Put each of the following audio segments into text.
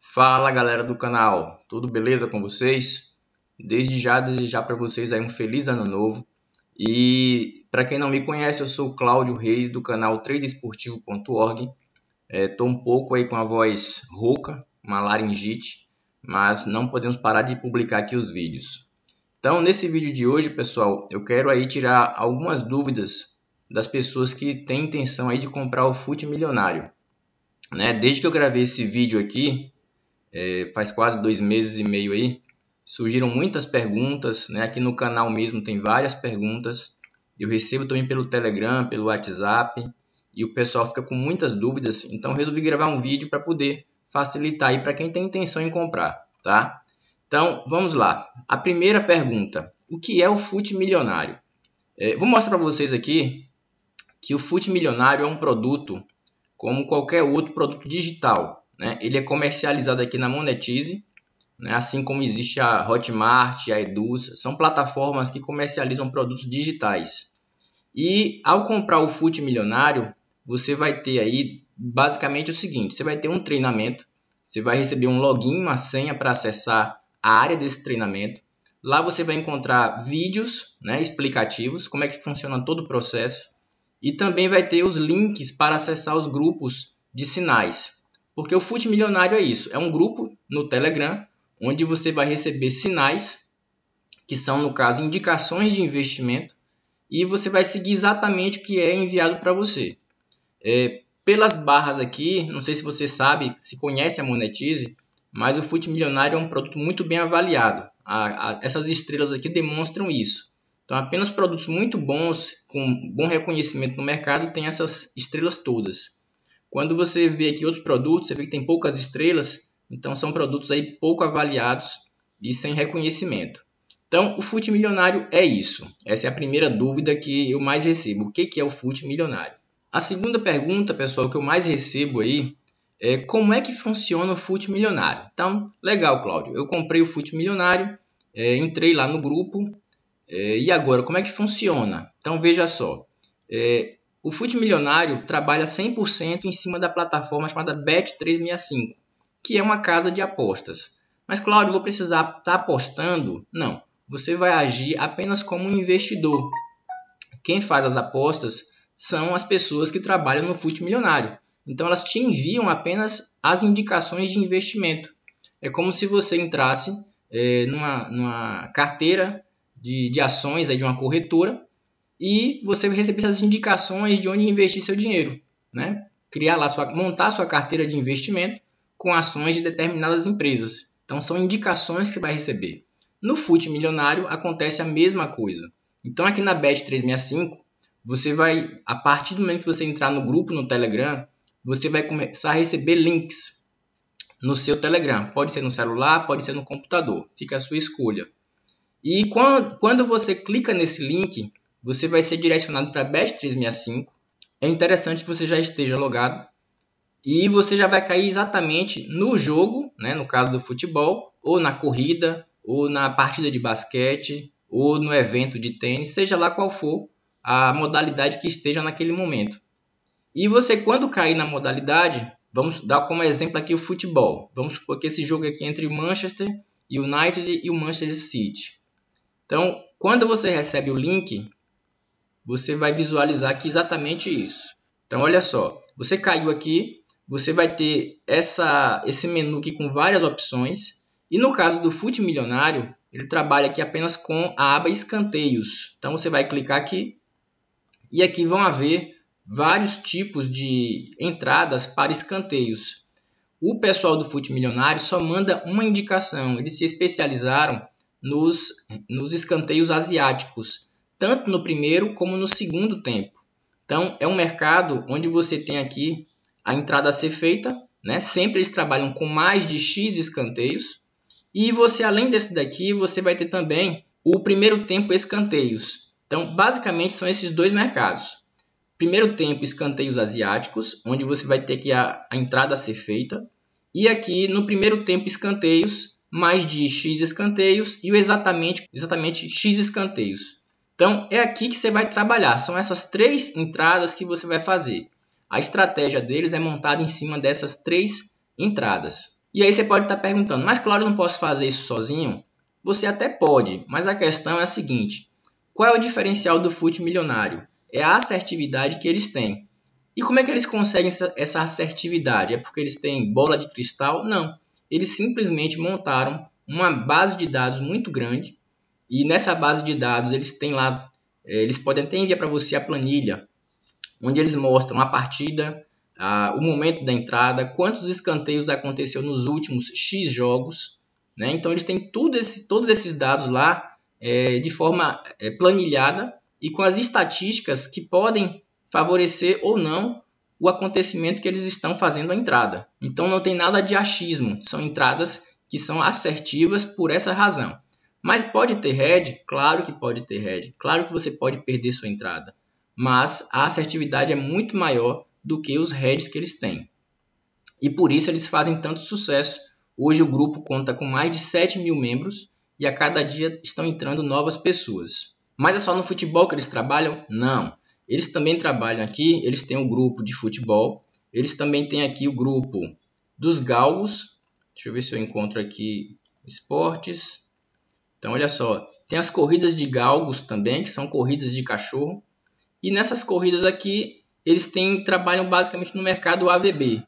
Fala galera do canal, tudo beleza com vocês? Desde já desejar para vocês aí um feliz ano novo. E para quem não me conhece, eu sou o Cláudio Reis do canal tradeesportivo.org. Estou um pouco aí com a voz rouca, uma laringite, mas não podemos parar de publicar aqui os vídeos. Então nesse vídeo de hoje, pessoal, eu quero aí tirar algumas dúvidas das pessoas que têm intenção aí de comprar o FUT Milionário, né? Desde que eu gravei esse vídeo aqui, faz quase 2 meses e meio aí, surgiram muitas perguntas, né? Aqui no canal mesmo tem várias perguntas. Eu recebo também pelo Telegram, pelo WhatsApp, e o pessoal fica com muitas dúvidas. Então resolvi gravar um vídeo para poder facilitar aí para quem tem intenção em comprar, tá? Então vamos lá. A primeira pergunta: o que é o FUT Milionário? Vou mostrar para vocês aqui que o FUT Milionário é um produto como qualquer outro produto digital, né? Ele é comercializado aqui na Monetize, né? Assim como existe a Hotmart, a Eduz, são plataformas que comercializam produtos digitais. E ao comprar o FUT Milionário, você vai ter aí basicamente o seguinte: você vai ter um treinamento, você vai receber um login, uma senha para acessar a área desse treinamento. Lá você vai encontrar vídeos, né, explicativos, como é que funciona todo o processo. E também vai ter os links para acessar os grupos de sinais. Porque o FUT Milionário é isso, é um grupo no Telegram, onde você vai receber sinais, que são, no caso, indicações de investimento, e você vai seguir exatamente o que é enviado para você. Pelas barras aqui, não sei se você sabe, se conhece a Monetize, mas o FUT Milionário é um produto muito bem avaliado. Essas estrelas aqui demonstram isso. Então, apenas produtos muito bons, com bom reconhecimento no mercado, tem essas estrelas todas. Quando você vê aqui outros produtos, você vê que tem poucas estrelas, então são produtos aí pouco avaliados e sem reconhecimento. Então, o FUT Milionário é isso. Essa é a primeira dúvida que eu mais recebo. O que é o FUT Milionário? A segunda pergunta, pessoal, que eu mais recebo aí é como é que funciona o FUT Milionário? Então, legal, Cláudio. Eu comprei o FUT Milionário, entrei lá no grupo. E agora, como é que funciona? Então, veja só. O FUT Milionário trabalha 100% em cima da plataforma chamada Bet365, que é uma casa de apostas. Mas, Cláudio, vou precisar estar apostando? Não. Você vai agir apenas como um investidor. Quem faz as apostas são as pessoas que trabalham no FUT Milionário. Então, elas te enviam apenas as indicações de investimento. É como se você entrasse numa carteira de ações aí de uma corretora e você receber essas indicações de onde investir seu dinheiro, né? Montar sua carteira de investimento com ações de determinadas empresas. Então são indicações que você vai receber. No FUT Milionário acontece a mesma coisa. Então aqui na Bet365, você vai, a partir do momento que você entrar no grupo no Telegram, você vai começar a receber links no seu Telegram. Pode ser no celular, pode ser no computador, fica a sua escolha. E quando você clica nesse link, você vai ser direcionado para a Bet365. É interessante que você já esteja logado e você já vai cair exatamente no jogo, né, no caso do futebol, ou na corrida, ou na partida de basquete, ou no evento de tênis, seja lá qual for a modalidade que esteja naquele momento. E você, quando cair na modalidade, vamos dar como exemplo aqui o futebol. Vamos supor que esse jogo aqui é entre o Manchester United e o Manchester City. Então, quando você recebe o link, você vai visualizar aqui exatamente isso. Então, olha só, você caiu aqui, você vai ter esse menu aqui com várias opções. E no caso do FUT Milionário, ele trabalha aqui apenas com a aba escanteios. Então, você vai clicar aqui e aqui vão haver vários tipos de entradas para escanteios. O pessoal do FUT Milionário só manda uma indicação, eles se especializaram nos escanteios asiáticos, tanto no primeiro como no segundo tempo. Então, é um mercado onde você tem aqui a entrada a ser feita, né? Sempre eles trabalham com mais de X escanteios. E você, além desse daqui, você vai ter também o primeiro tempo escanteios. Então, basicamente, são esses dois mercados. Primeiro tempo, escanteios asiáticos, onde você vai ter aqui a entrada a ser feita. E aqui, no primeiro tempo, escanteios, mais de X escanteios e exatamente X escanteios. Então, é aqui que você vai trabalhar. São essas três entradas que você vai fazer. A estratégia deles é montada em cima dessas três entradas. E aí você pode estar perguntando, mas claro, eu não posso fazer isso sozinho? Você até pode, mas a questão é a seguinte: qual é o diferencial do fute milionário? É a assertividade que eles têm. E como é que eles conseguem essa assertividade? É porque eles têm bola de cristal? Não. Eles simplesmente montaram uma base de dados muito grande e nessa base de dados eles têm lá, eles podem até enviar para você a planilha, onde eles mostram a partida, o momento da entrada, quantos escanteios aconteceu nos últimos X jogos, né? Então eles têm todos esses dados lá de forma planilhada e com as estatísticas que podem favorecer ou não o acontecimento que eles estão fazendo a entrada. Então não tem nada de achismo, são entradas que são assertivas por essa razão. Mas pode ter head? Claro que pode ter head, claro que você pode perder sua entrada, mas a assertividade é muito maior do que os heads que eles têm. E por isso eles fazem tanto sucesso. Hoje o grupo conta com mais de 7 mil membros e a cada dia estão entrando novas pessoas. Mas é só no futebol que eles trabalham? Não. Eles também trabalham aqui, eles têm um grupo de futebol, eles também têm aqui o grupo dos galgos. Deixa eu ver se eu encontro aqui esportes. Então olha só, tem as corridas de galgos também, que são corridas de cachorro. E nessas corridas aqui, eles trabalham basicamente no mercado AVB.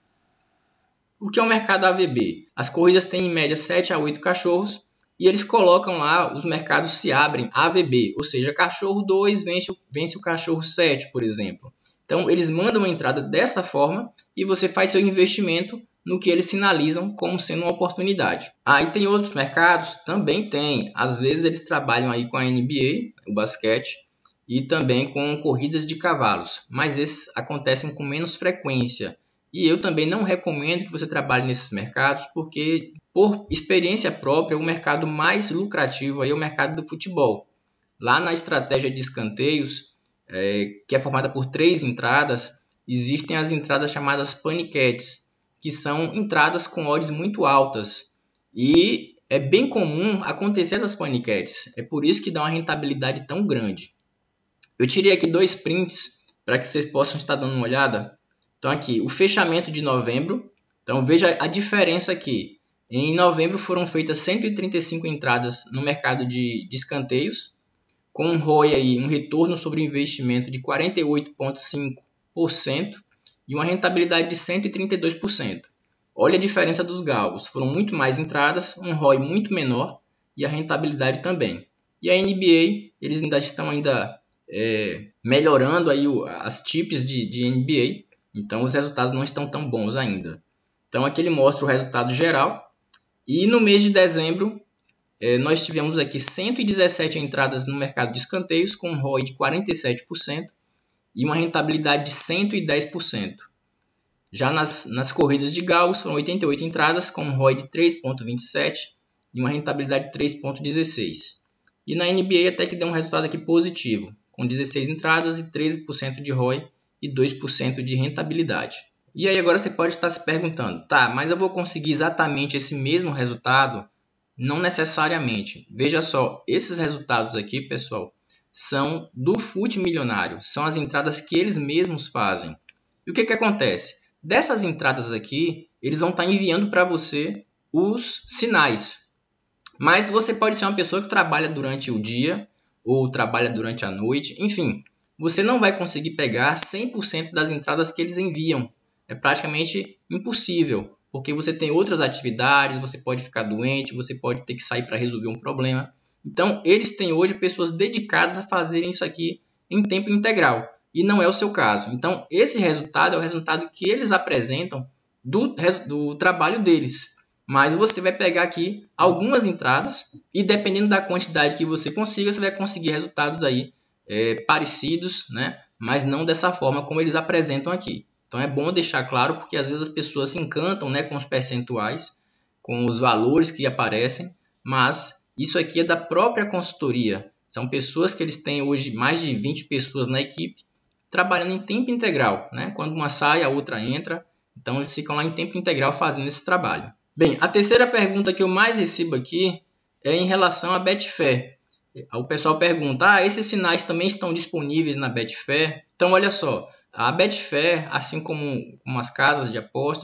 O que é o mercado AVB? As corridas têm em média 7 a 8 cachorros e eles colocam lá, os mercados se abrem AVB, ou seja, cachorro 2 vence o cachorro 7, por exemplo. Então eles mandam uma entrada dessa forma e você faz seu investimento no que eles sinalizam como sendo uma oportunidade. E tem outros mercados? Também tem. Às vezes eles trabalham aí com a NBA, o basquete, e também com corridas de cavalos, mas esses acontecem com menos frequência. E eu também não recomendo que você trabalhe nesses mercados, porque, por experiência própria, o mercado mais lucrativo aí é o mercado do futebol. Lá na estratégia de escanteios, que é formada por 3 entradas, existem as entradas chamadas paniquetes, que são entradas com odds muito altas. E é bem comum acontecer essas paniquetes. É por isso que dá uma rentabilidade tão grande. Eu tirei aqui 2 prints para que vocês possam estar dando uma olhada. Então aqui, o fechamento de novembro. Então veja a diferença aqui. Em novembro foram feitas 135 entradas no mercado de escanteios, com um ROI aí, um retorno sobre investimento de 48,5% e uma rentabilidade de 132%. Olha a diferença dos galgos. Foram muito mais entradas, um ROI muito menor e a rentabilidade também. E a NBA, eles ainda estão melhorando aí as tips de NBA, então os resultados não estão tão bons ainda. Então aqui ele mostra o resultado geral e no mês de dezembro nós tivemos aqui 117 entradas no mercado de escanteios com um ROI de 47% e uma rentabilidade de 110%. Já nas corridas de galgos foram 88 entradas com um ROI de 3,27% e uma rentabilidade de 3,16%. E na NBA até que deu um resultado aqui positivo, com 16 entradas e 13% de ROI e 2% de rentabilidade. E aí agora você pode estar se perguntando, tá, mas eu vou conseguir exatamente esse mesmo resultado? Não necessariamente. Veja só, esses resultados aqui, pessoal, são do fute milionário, são as entradas que eles mesmos fazem. E o que acontece? Dessas entradas aqui, eles vão estar enviando para você os sinais. Mas você pode ser uma pessoa que trabalha durante o dia ou trabalha durante a noite, enfim, você não vai conseguir pegar 100% das entradas que eles enviam. É praticamente impossível, porque você tem outras atividades, você pode ficar doente, você pode ter que sair para resolver um problema. Então, eles têm hoje pessoas dedicadas a fazerem isso aqui em tempo integral, e não é o seu caso. Então, esse resultado é o resultado que eles apresentam do trabalho deles. Mas você vai pegar aqui algumas entradas e dependendo da quantidade que você consiga, você vai conseguir resultados aí parecidos, né? Mas não dessa forma como eles apresentam aqui. Então é bom deixar claro porque às vezes as pessoas se encantam, né, com os percentuais, com os valores que aparecem, mas isso aqui é da própria consultoria. São pessoas que eles têm hoje mais de 20 pessoas na equipe trabalhando em tempo integral, né? Quando uma sai, a outra entra. Então eles ficam lá em tempo integral fazendo esse trabalho. Bem, a terceira pergunta que eu mais recebo aqui é em relação à Betfair. O pessoal pergunta, esses sinais também estão disponíveis na Betfair? Então, olha só, a Betfair, assim como as casas de apostas,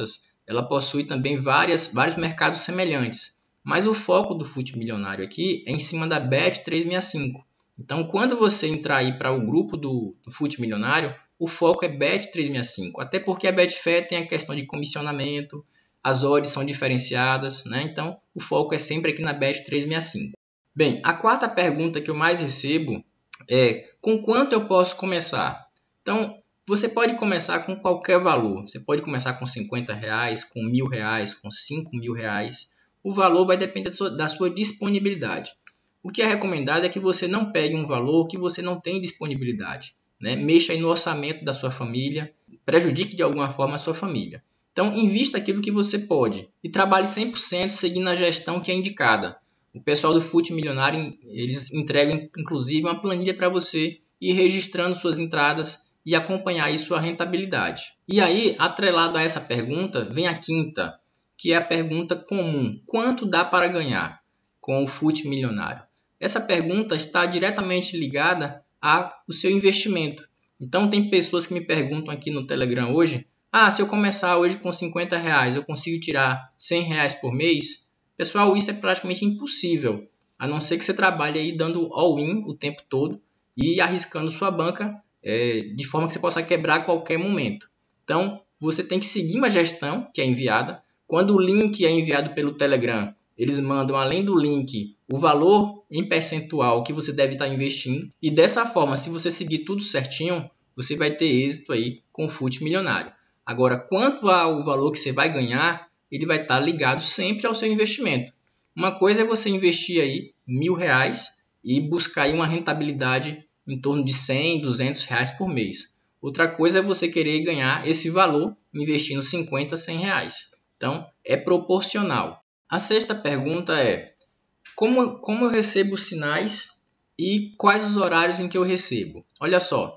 ela possui também vários mercados semelhantes. Mas o foco do Fute Milionário aqui é em cima da Bet365. Então, quando você entrar aí para o grupo do Fute Milionário, o foco é Bet365. Até porque a Betfair tem a questão de comissionamento, as odds são diferenciadas, né? Então, o foco é sempre aqui na Bet365. Bem, a quarta pergunta que eu mais recebo é: com quanto eu posso começar? Então, você pode começar com qualquer valor. Você pode começar com R$50, com R$1.000, com R$5.000. O valor vai depender da sua disponibilidade. O que é recomendado é que você não pegue um valor que você não tem disponibilidade, né? Mexa aí no orçamento da sua família, prejudique de alguma forma a sua família. Então, invista aquilo que você pode e trabalhe 100% seguindo a gestão que é indicada. O pessoal do Fute Milionário, eles entregam inclusive uma planilha para você ir registrando suas entradas e acompanhar aí sua rentabilidade. E aí, atrelado a essa pergunta, vem a quinta, que é a pergunta comum: quanto dá para ganhar com o Fute Milionário? Essa pergunta está diretamente ligada ao seu investimento. Então, tem pessoas que me perguntam aqui no Telegram hoje: se eu começar hoje com R$50, eu consigo tirar R$100 por mês? Pessoal, isso é praticamente impossível, a não ser que você trabalhe aí dando all-in o tempo todo e arriscando sua banca de forma que você possa quebrar a qualquer momento. Então, você tem que seguir uma gestão que é enviada. Quando o link é enviado pelo Telegram, eles mandam, além do link, o valor em percentual que você deve estar investindo. E dessa forma, se você seguir tudo certinho, você vai ter êxito aí com o Fute Milionário. Agora, quanto ao valor que você vai ganhar, ele vai estar ligado sempre ao seu investimento. Uma coisa é você investir aí R$1.000 e buscar aí uma rentabilidade em torno de R$100, R$200 por mês. Outra coisa é você querer ganhar esse valor investindo R$50, R$100. Então, é proporcional. A sexta pergunta é: como eu recebo sinais e quais os horários em que eu recebo? Olha só,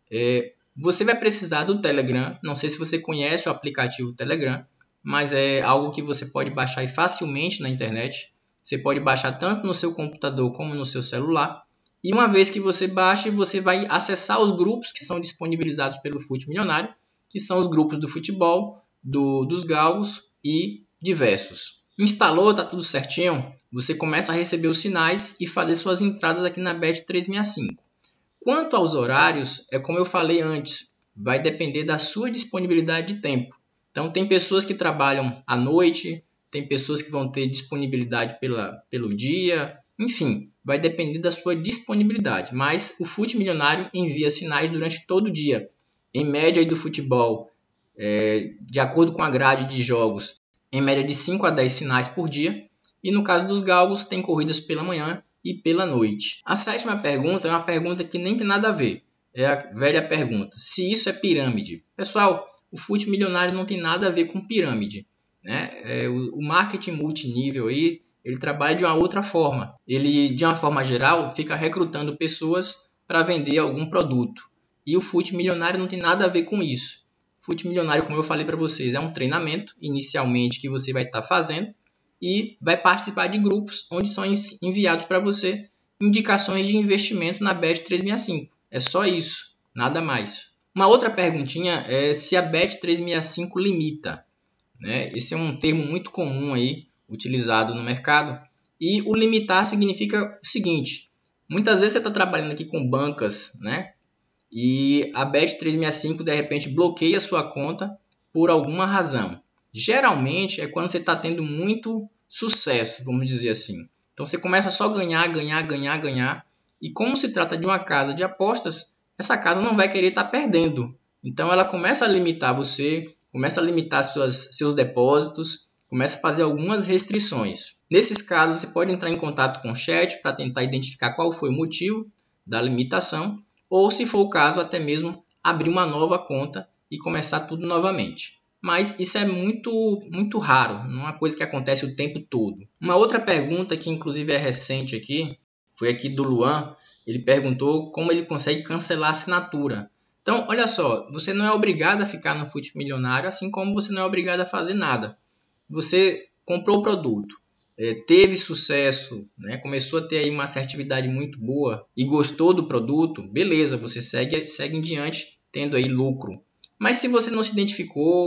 você vai precisar do Telegram. Não sei se você conhece o aplicativo Telegram, mas é algo que você pode baixar facilmente na internet. Você pode baixar tanto no seu computador como no seu celular. E uma vez que você baixe, você vai acessar os grupos que são disponibilizados pelo Fute Milionário, que são os grupos do futebol, dos galgos e diversos. Instalou, está tudo certinho? Você começa a receber os sinais e fazer suas entradas aqui na Bet365. Quanto aos horários, é como eu falei antes, vai depender da sua disponibilidade de tempo. Então, tem pessoas que trabalham à noite, tem pessoas que vão ter disponibilidade pelo dia, enfim, vai depender da sua disponibilidade. Mas o Fute Milionário envia sinais durante todo o dia. Em média aí do futebol, de acordo com a grade de jogos, em média de 5 a 10 sinais por dia. E no caso dos galgos, tem corridas pela manhã e pela noite. A sétima pergunta é uma pergunta que nem tem nada a ver. É a velha pergunta: se isso é pirâmide? Pessoal, o Fute Milionário não tem nada a ver com pirâmide, né? O marketing multinível aí, ele trabalha de uma outra forma. Ele, de uma forma geral, fica recrutando pessoas para vender algum produto. E o Fute Milionário não tem nada a ver com isso. O Fute Milionário, como eu falei para vocês, é um treinamento inicialmente que você vai estar fazendo e vai participar de grupos onde são enviados para você indicações de investimento na Bet365. É só isso, nada mais. Uma outra perguntinha é se a Bet365 limita, né? Esse é um termo muito comum aí, utilizado no mercado. E o limitar significa o seguinte: muitas vezes você está trabalhando aqui com bancas, né? E a Bet365 de repente bloqueia a sua conta por alguma razão. Geralmente é quando você está tendo muito sucesso, vamos dizer assim. Então você começa só a ganhar. E como se trata de uma casa de apostas, essa casa não vai querer estar perdendo. Então ela começa a limitar você, começa a limitar seus depósitos, começa a fazer algumas restrições. Nesses casos você pode entrar em contato com o chat para tentar identificar qual foi o motivo da limitação, ou se for o caso até mesmo abrir uma nova conta e começar tudo novamente. Mas isso é muito raro, não é uma coisa que acontece o tempo todo. Uma outra pergunta que inclusive é recente aqui, foi aqui do Luan. Ele perguntou como ele consegue cancelar a assinatura. Então, olha só, você não é obrigado a ficar no Fute Milionário, assim como você não é obrigado a fazer nada. Você comprou o produto, teve sucesso, né? Começou a ter aí uma assertividade muito boa e gostou do produto, beleza, você segue em diante tendo aí lucro. Mas se você não se identificou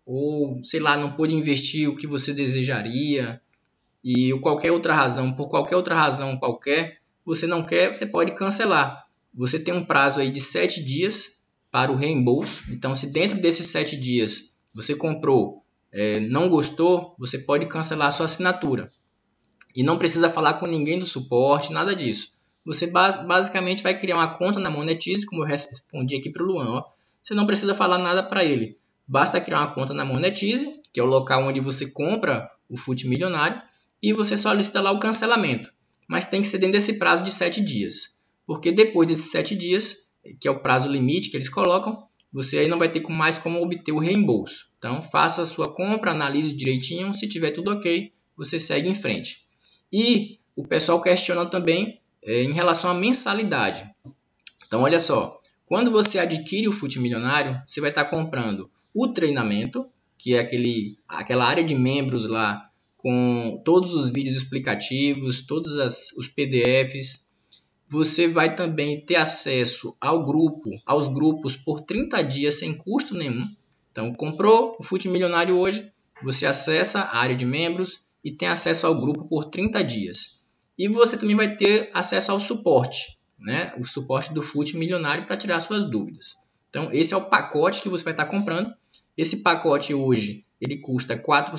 ou sei lá, não pôde investir o que você desejaria, e qualquer outra razão, por qualquer outra razão qualquer, você não quer, você pode cancelar. Você tem um prazo aí de 7 dias para o reembolso. Então, se dentro desses 7 dias você comprou, não gostou, você pode cancelar a sua assinatura. E não precisa falar com ninguém do suporte, nada disso. Você basicamente vai criar uma conta na Monetize, como eu respondi aqui para o Luan. Ó. Você não precisa falar nada para ele. Basta criar uma conta na Monetize, que é o local onde você compra o FUT Milionário, e você solicita lá o cancelamento. Mas tem que ser dentro desse prazo de 7 dias. Porque depois desses 7 dias, que é o prazo limite que eles colocam, você aí não vai ter mais como obter o reembolso. Então, faça a sua compra, analise direitinho. Se tiver tudo ok, você segue em frente. E o pessoal questiona também em relação à mensalidade. Então, olha só. Quando você adquire o FUT Milionário, você vai estar comprando o treinamento, que é aquela área de membros lá, com todos os vídeos explicativos, todos os PDFs. Você vai também ter acesso aos grupos por 30 dias sem custo nenhum. Então, comprou o FUT Milionário hoje, você acessa a área de membros e tem acesso ao grupo por 30 dias. E você também vai ter acesso ao suporte, né? O suporte do FUT Milionário para tirar suas dúvidas. Então, esse é o pacote que você vai estar comprando. Esse pacote hoje ele custa R$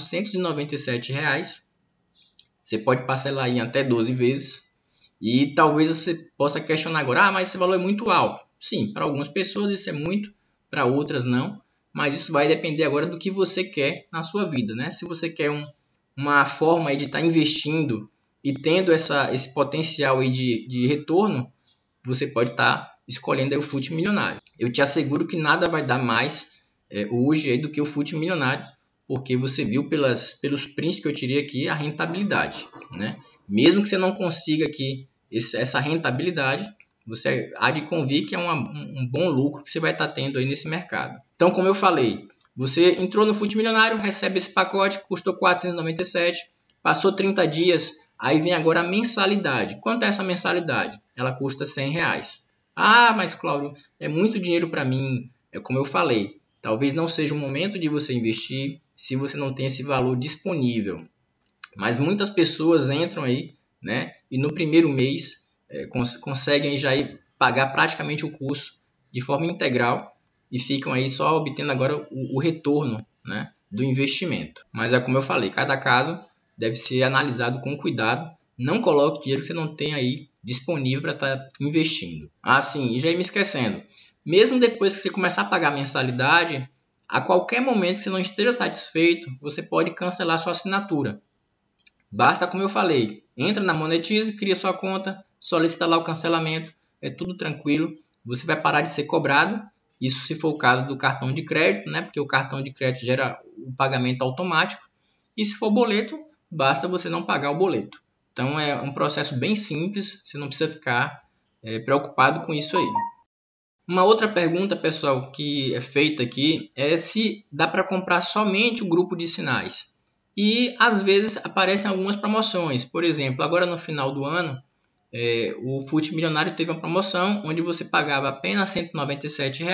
497. Você pode parcelar em até 12 vezes. E talvez você possa questionar agora, mas esse valor é muito alto. Sim, para algumas pessoas isso é muito, para outras não. Mas isso vai depender agora do que você quer na sua vida, né? Se você quer uma forma aí de estar investindo e tendo esse potencial aí de retorno, você pode estar escolhendo aí o FUT Milionário. Eu te asseguro que nada vai dar mais hoje aí do que o FUT Milionário, porque você viu pelos prints que eu tirei aqui a rentabilidade, né? Mesmo que você não consiga aqui essa rentabilidade, você há de convir que é um bom lucro que você vai estar tendo aí nesse mercado. Então, como eu falei, você entrou no FUT Milionário, recebe esse pacote, custou R$ 497, passou 30 dias, aí vem agora a mensalidade. Quanto é essa mensalidade? Ela custa R$ 100. Ah, mas Cláudio, é muito dinheiro para mim. É como eu falei, talvez não seja o momento de você investir se você não tem esse valor disponível. Mas muitas pessoas entram aí, né? E no primeiro mês conseguem já pagar praticamente o curso de forma integral e ficam aí só obtendo agora o retorno, né, do investimento. Mas é como eu falei, cada caso deve ser analisado com cuidado. Não coloque dinheiro que você não tem aí disponível para estar investindo. Ah, sim, e já ia me esquecendo. Mesmo depois que você começar a pagar a mensalidade, a qualquer momento que você não esteja satisfeito, você pode cancelar sua assinatura. Basta, como eu falei, entra na Monetize, cria sua conta, solicita lá o cancelamento, é tudo tranquilo. Você vai parar de ser cobrado, isso se for o caso do cartão de crédito, né? Porque o cartão de crédito gera o pagamento automático. E se for boleto, basta você não pagar o boleto. Então é um processo bem simples, você não precisa ficar preocupado com isso aí. Uma outra pergunta, pessoal, que é feita aqui é se dá para comprar somente o grupo de sinais. E às vezes aparecem algumas promoções. Por exemplo, agora no final do ano, o FUT Milionário teve uma promoção onde você pagava apenas R$ 197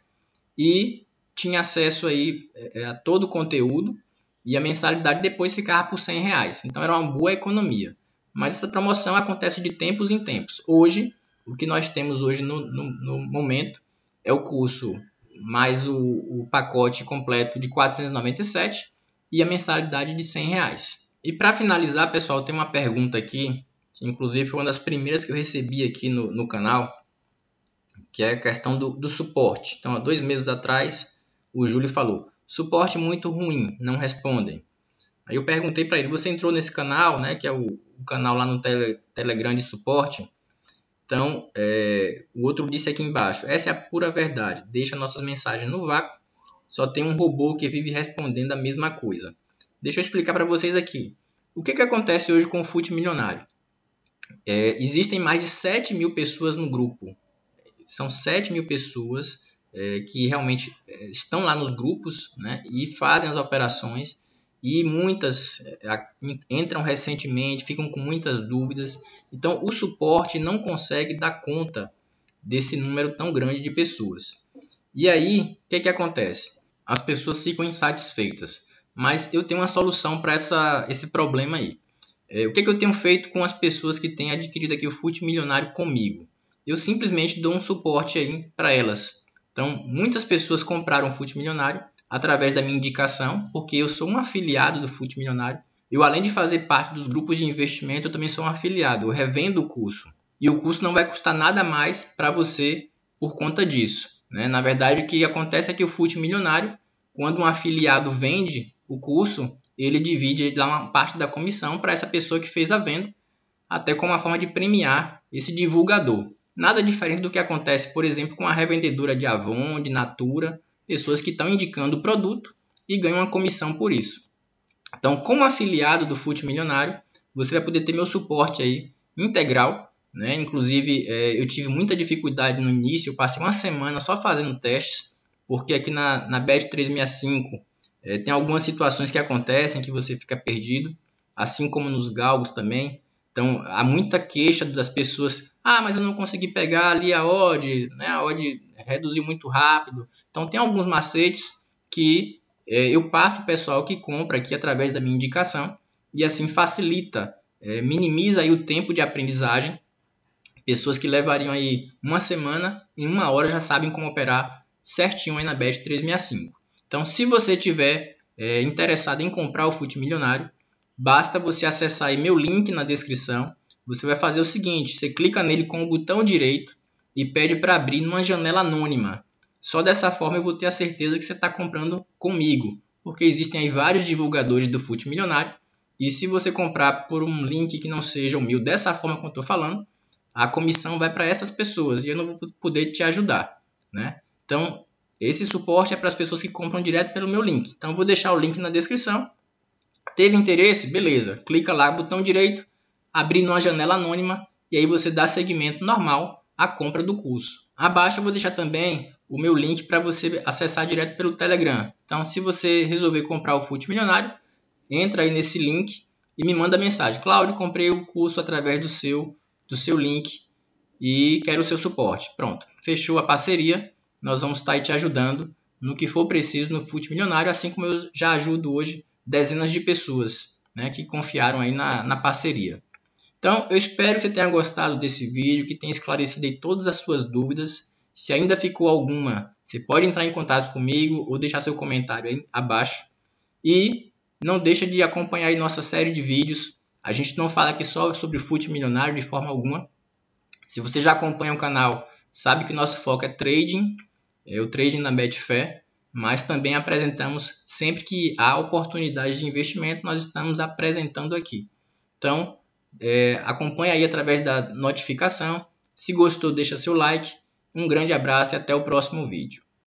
e tinha acesso aí a todo o conteúdo e a mensalidade depois ficava por R$ 100. Então era uma boa economia. Mas essa promoção acontece de tempos em tempos. Hoje, o que nós temos hoje no momento é o curso mais o pacote completo de R$ 497 e a mensalidade de R$ 100. E para finalizar, pessoal, tem uma pergunta aqui, que inclusive foi uma das primeiras que eu recebi aqui no canal, que é a questão do suporte. Então, há 2 meses atrás, o Júlio falou, suporte muito ruim, não respondem. Aí eu perguntei para ele, você entrou nesse canal, né, que é o canal lá no Telegram de suporte? Então, o outro disse aqui embaixo, essa é a pura verdade, deixa nossas mensagens no vácuo, só tem um robô que vive respondendo a mesma coisa. Deixa eu explicar para vocês aqui. O que acontece hoje com o FUT Milionário? Existem mais de 7.000 pessoas no grupo. São 7.000 pessoas que realmente estão lá nos grupos, né, e fazem as operações. E muitas entram recentemente, ficam com muitas dúvidas. Então, o suporte não consegue dar conta desse número tão grande de pessoas. E aí, o que acontece? as pessoas ficam insatisfeitas. Mas eu tenho uma solução para esse problema aí. O que eu tenho feito com as pessoas que têm adquirido aqui o FUT Milionário comigo? Eu simplesmente dou um suporte aí para elas. Então, muitas pessoas compraram o FUT Milionário através da minha indicação, porque eu sou um afiliado do FUT Milionário. Eu, além de fazer parte dos grupos de investimento, eu também sou um afiliado. Eu revendo o curso. E o curso não vai custar nada mais para você por conta disso, né? Na verdade, o que acontece é que o FUT Milionário, quando um afiliado vende o curso, ele divide lá uma parte da comissão para essa pessoa que fez a venda, até como uma forma de premiar esse divulgador. Nada diferente do que acontece, por exemplo, com a revendedora de Avon, de Natura, pessoas que estão indicando o produto e ganham uma comissão por isso. Então, como afiliado do FUT Milionário, você vai poder ter meu suporte aí integral, né? Inclusive, eu tive muita dificuldade no início, eu passei uma semana só fazendo testes, porque aqui na Bet365 tem algumas situações que acontecem que você fica perdido, assim como nos galgos também. Então, há muita queixa das pessoas. Mas eu não consegui pegar ali a odd, né? A odd reduziu muito rápido. Então, tem alguns macetes que eu passo para o pessoal que compra aqui através da minha indicação e assim facilita, minimiza aí o tempo de aprendizagem. Pessoas que levariam aí uma semana, em 1 hora já sabem como operar certinho aí na Bet365. Então, se você tiver interessado em comprar o FUT Milionário, basta você acessar aí meu link na descrição. Você vai fazer o seguinte, você clica nele com o botão direito e pede para abrir numa janela anônima. Só dessa forma eu vou ter a certeza que você está comprando comigo, porque existem aí vários divulgadores do FUT Milionário, e se você comprar por um link que não seja o meu, dessa forma que eu estou falando, a comissão vai para essas pessoas e eu não vou poder te ajudar, né? Então, esse suporte é para as pessoas que compram direto pelo meu link. Então, eu vou deixar o link na descrição. Teve interesse? Beleza. Clica lá, botão direito, abrir numa janela anônima e aí você dá seguimento normal à compra do curso. Abaixo eu vou deixar também o meu link para você acessar direto pelo Telegram. Então, se você resolver comprar o FUT Milionário, entra aí nesse link e me manda mensagem. Cláudio, comprei o curso através do seu link e quero o seu suporte. Pronto, fechou a parceria. Nós vamos estar aí te ajudando no que for preciso no FUT Milionário, assim como eu já ajudo hoje dezenas de pessoas, né, que confiaram aí na parceria. Então, eu espero que você tenha gostado desse vídeo, que tenha esclarecido aí todas as suas dúvidas. Se ainda ficou alguma, você pode entrar em contato comigo ou deixar seu comentário aí abaixo. E não deixa de acompanhar aí nossa série de vídeos. A gente não fala aqui só sobre FUT Milionário de forma alguma. Se você já acompanha o canal, sabe que nosso foco é trading, o trading na Betfair, mas também apresentamos sempre que há oportunidade de investimento, nós estamos apresentando aqui. Então, acompanhe aí através da notificação. Se gostou, deixa seu like. Um grande abraço e até o próximo vídeo.